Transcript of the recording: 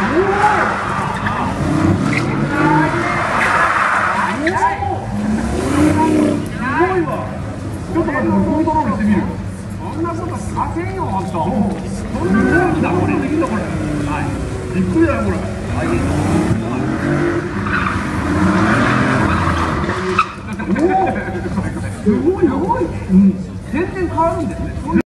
ちょっと待って、コントロールしてみる。そんなことさせんよ、ほんと。そんな動きだ、これ。できんの、これ。はい。びっくりだよ、これ。すごい、すごい。全然変わるんですね。